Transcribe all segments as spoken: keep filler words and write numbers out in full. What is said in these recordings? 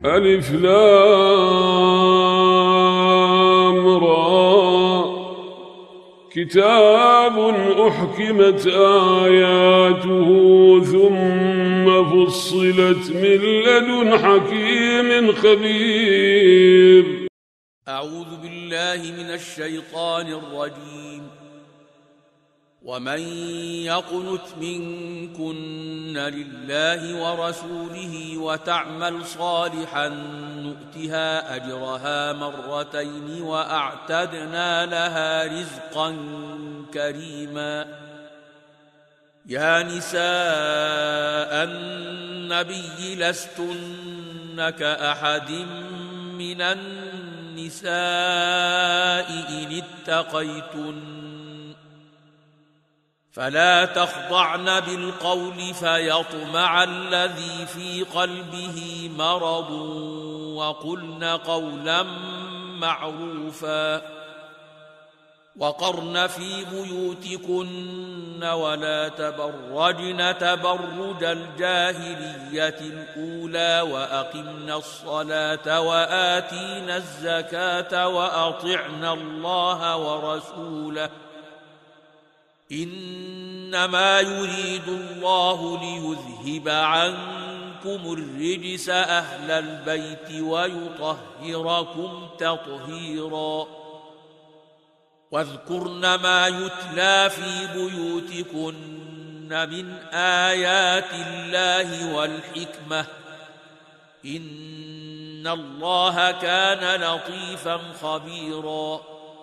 ألف لام را كتاب أحكمت آياته ثم فصلت من لدن حكيم خبير. أعوذ بالله من الشيطان الرجيم. ومن يقنت منكن لله ورسوله وتعمل صالحا نؤتها أجرها مرتين وأعتدنا لها رزقا كريما. يا نساء النبي لستن كأحد من النساء إن اتقيتن فلا تخضعن بالقول فيطمع الذي في قلبه مرض وقلن قولا معروفا. وقرن في بيوتكن ولا تبرجن تبرج الجاهلية الأولى وأقمن الصلاة وآتينا الزكاة وأطعنا الله ورسوله إنما يريد الله ليذهب عنكم الرجس أهل البيت ويطهركم تطهيرا. واذكرن ما يتلى في بيوتكن من آيات الله والحكمة إن الله كان لطيفا خبيرا.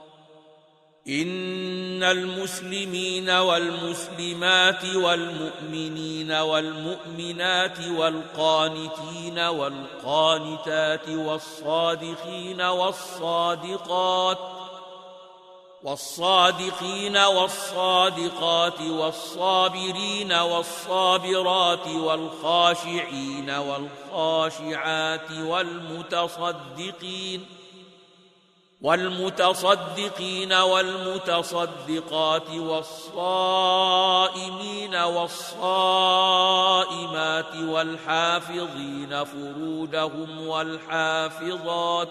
إن المسلمين والمسلمات والمؤمنين والمؤمنات والقانتين والقانتات والصادقين والصادقات والصادقين والصادقات والصابرين والصابرات والخاشعين والخاشعات والمتصدقين والمتصدقين والمتصدقات والصائمين والصائمات والحافظين فروجهم والحافظات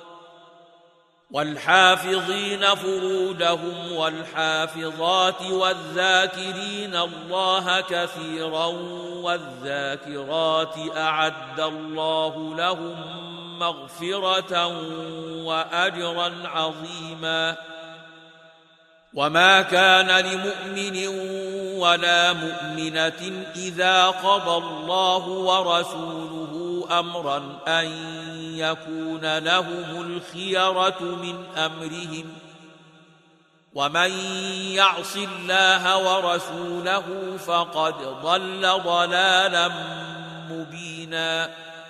والحافظين فروجهم والحافظات والذاكرين الله كثيرا والذاكرات أعد الله لهم مغفرة وأجرا عظيما. وما كان لمؤمن ولا مؤمنة إذا قضى الله ورسوله أمرا أن يكون لهم الخيرة من أمرهم ومن يعص الله ورسوله فقد ضل ضلالا مبينا.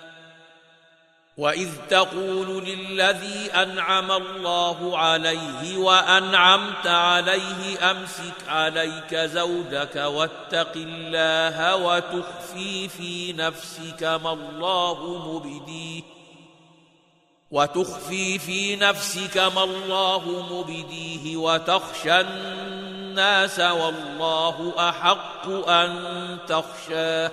وإذ تقول للذي أنعم الله عليه وأنعمت عليه أمسك عليك زوجك واتق الله وتخفي في نفسك ما الله مبديه وتخفي في نفسك ما الله مبديه وتخشى الناس والله أحق أن تخشاه.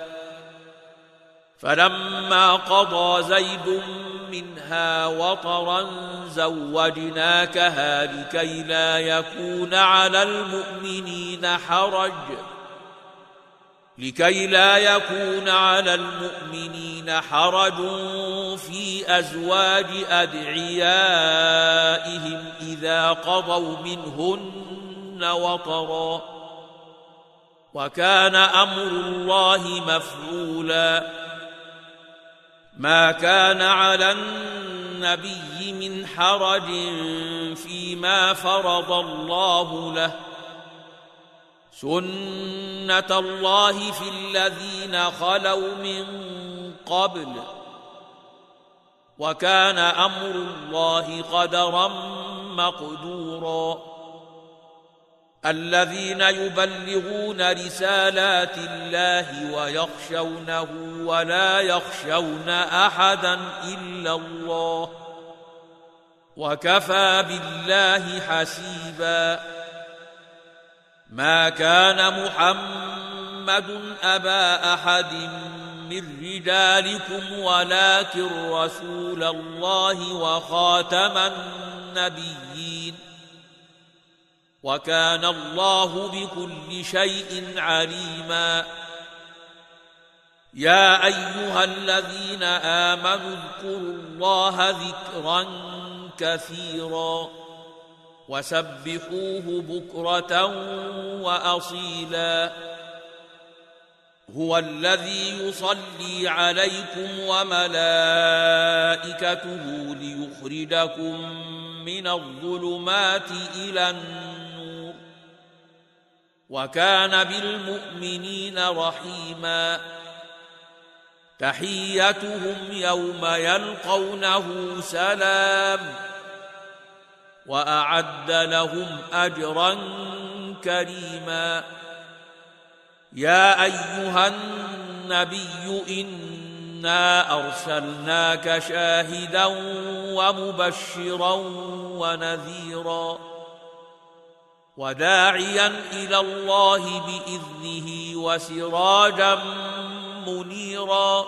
فلما قضى زيد منها وطرا زوجناكها لكي لا يكون على المؤمنين حرج لكي لا يكون على المؤمنين حرج في أزواج أدعيائهم إذا قضوا منهن وطرا وكان أمر الله مفعولا. ما كان على النبي من حرج فيما فرض الله له سنة الله في الذين خلوا من قبل وكان أمر الله قدرا مقدورا. الذين يبلغون رسالات الله ويخشونه ولا يخشون أحدا إلا الله وكفى بالله حسيبا. ما كان محمد أبا أحد من رجالكم ولكن رسول الله وخاتم النبيين وكان الله بكل شيء عليما. يا أيها الذين آمنوا اذكروا الله ذكرا كثيرا وسبحوه بكرة وأصيلا. هو الذي يصلي عليكم وملائكته ليخرجكم من الظلمات إلى النور وكان بالمؤمنين رحيما. تحيتهم يوم يلقونه سلام وأعد لهم أجرا كريما. يا أيها النبي إنا أرسلناك شاهدا ومبشرا ونذيرا وداعيا إلى الله بإذنه وسراجا منيرا.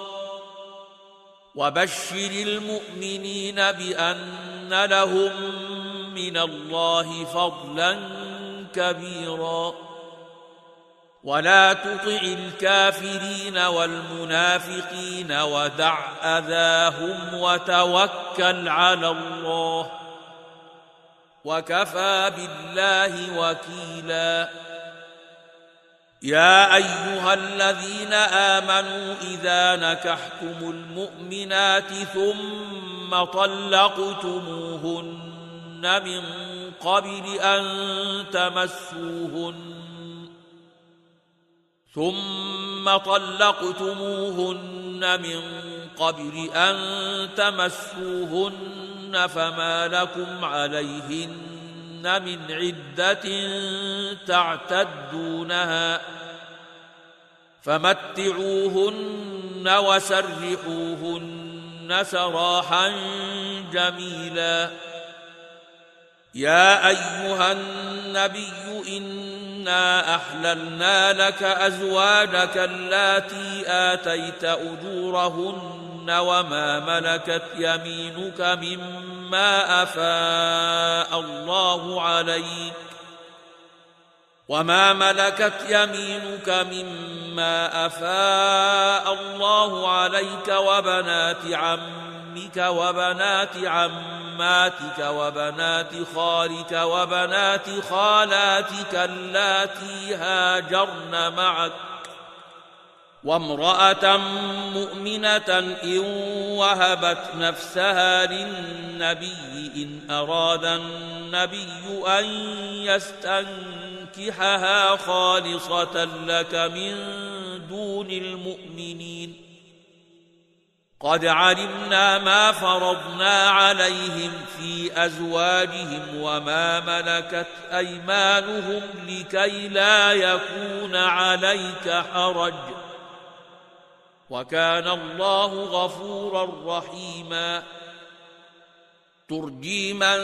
وبشر المؤمنين بأن لهم من الله فضلا كبيرا. ولا تطع الكافرين والمنافقين ودع أذاهم وتوكل على الله وكفى بالله وكيلا. يا أيها الذين آمنوا إذا نكحتم المؤمنات ثم طلقتموهن من قبل أن تمسوهن ثم طلقتموهن من قبل أن تمسوهن فما لكم عليهن من عدة تعتدونها فمتعوهن وسرحوهن سراحا جميلا. يا أيها النبي إنا أحللنا لك أزواجك اللاتي آتيت أجورهن وما ملكت يمينك مما أفاء الله عليك وما ملكت يمينك مما أفاء الله عليك وبنات عمك وبنات عماتك وبنات خالك وبنات خالاتك اللاتي هاجرن معك وامرأة مؤمنة إن وهبت نفسها للنبي إن أراد النبي أن يستنكحها خالصة لك من دون المؤمنين. قد علمنا ما فرضنا عليهم في أزواجهم وما ملكت أيمانهم لكي لا يكون عليك حرج وكان الله غفورا رحيما. ترجي من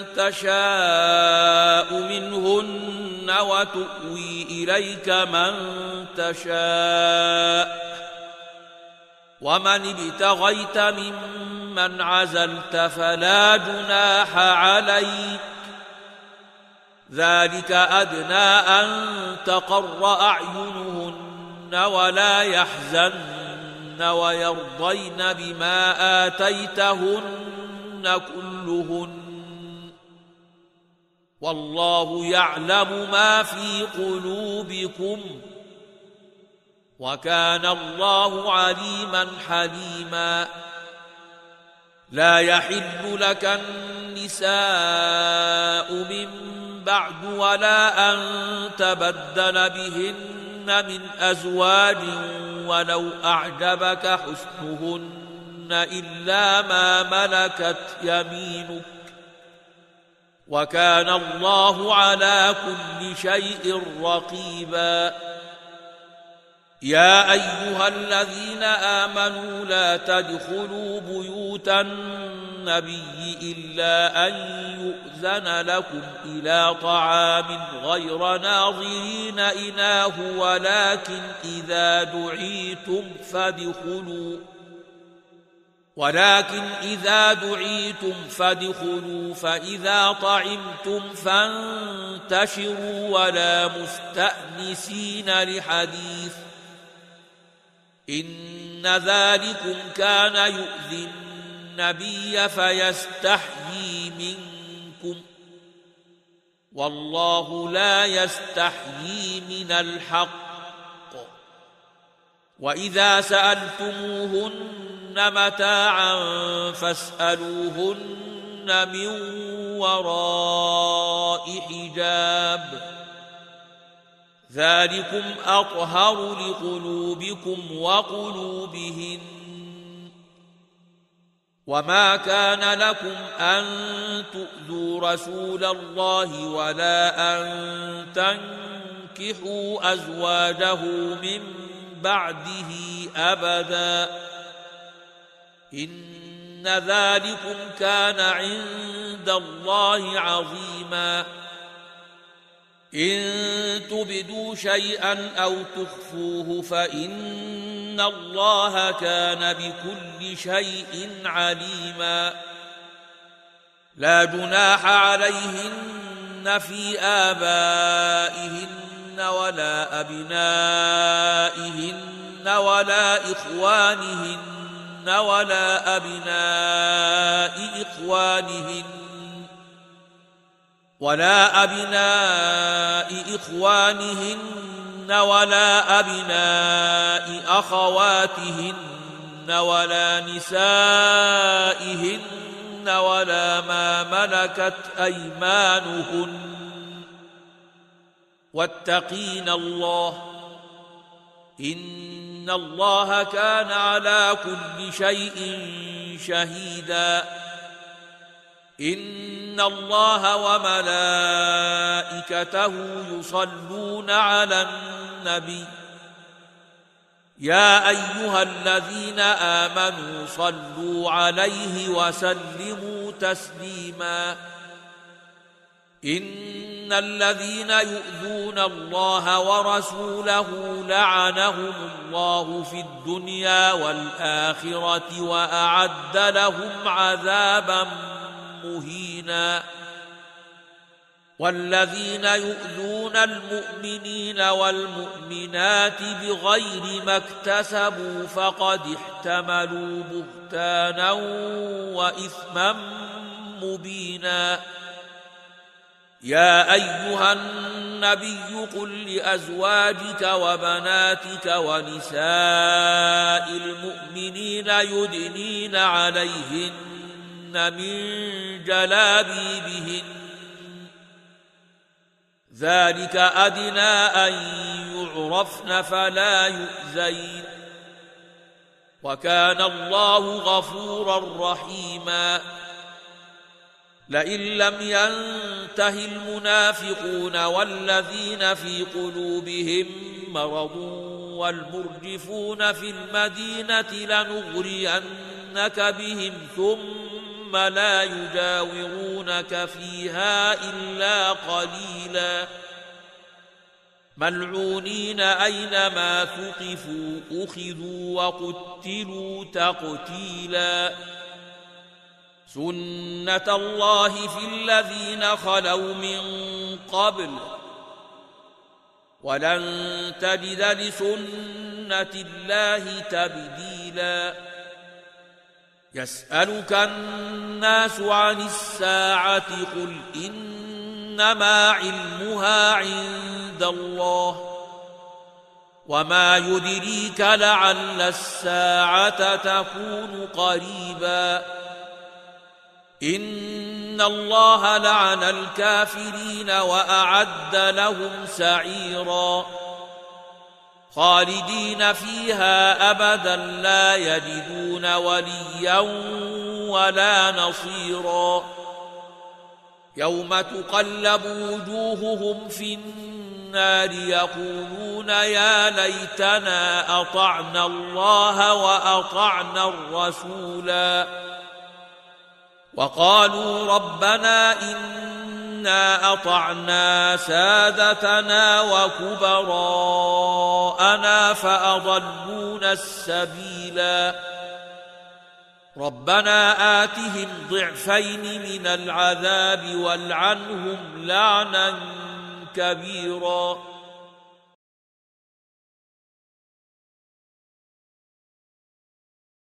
تشاء منهن وتؤوي إليك من تشاء ومن ابتغيت ممن عزلت فلا جناح عليك ذلك أدنى أن تقر أعينهن ولا يحزن ويرضين بما آتيتهن كلهن والله يعلم ما في قلوبكم وكان الله عليما حليما. لا يحل لك النساء من بعد ولا أن تبدل بهن من أزواج ولو أعجبك حسنهن إلا ما ملكت يمينك وكان الله على كل شيء رقيبا. يا أيها الذين آمنوا لا تدخلوا بيوت النبي إلا أن يؤذن لكم إلى طعام غير ناظرين إناه ولكن إذا دعيتم فادخلوا ولكن إذا دعيتم فادخلوا فإذا طعمتم فانتشروا ولا مستأنسين لحديث إن ذلكم كان يؤذي النبي فيستحيي منكم والله لا يستحيي من الحق وإذا سألتموهن متاعا فاسألوهن من وراء حجاب ذلكم أطهر لقلوبكم وقلوبهن وما كان لكم أن تؤذوا رسول الله ولا أن تنكحوا أزواجه من بعده أبدا إن ذلكم كان عند الله عظيما إن تبدوا شيئا أو تخفوه فإن الله كان بكل شيء عليما لا جناح عليهن في آبائهن ولا أبنائهن ولا إخوانهن ولا أبناء إخوانهن ولا أبناء إخوانهن ولا أبناء أخواتهن ولا نسائهن ولا ما ملكت أيمانهن واتقين الله إن الله كان على كل شيء شهيدا إن الله وملائكته يصلون على النبي يا أيها الذين آمنوا صلوا عليه وسلموا تسليما إن الذين يؤذون الله ورسوله لعنهم الله في الدنيا والآخرة وأعد لهم عذابا مهينا والذين يؤذون المؤمنين والمؤمنات بغير ما اكتسبوا فقد احتملوا بهتانا وإثما مبينا يا أيها النبي قل لأزواجك وبناتك ونساء المؤمنين يدنين عليهن من جلابيبهن ذلك أدنى أن يعرفن فلا يؤذين وكان الله غفورا رحيما لئن لم ينته المنافقون والذين في قلوبهم مرض والمرجفون في المدينة لنغرينك بهم ثم لا يجاورونك فيها إلا قليلا ملعونين أينما ثقفوا أخذوا وقتلوا تقتيلا سنة الله في الذين خلوا من قبل ولن تجد لسنة الله تبديلا يسألك الناس عن الساعة قل إنما علمها عند الله وما يدريك لعل الساعة تكون قريبا إن الله لعن الكافرين وأعد لهم سعيرا خالدين فيها أبدا لا يجدون وليا ولا نصيرا يوم تقلب وجوههم في النار النار يقولون يا ليتنا أطعنا الله وأطعنا الرسولا وقالوا ربنا إنا أطعنا سادتنا وكبراءنا فأضلونا السبيلا ربنا آتهم ضعفين من العذاب والعنهم لعنا كبيرا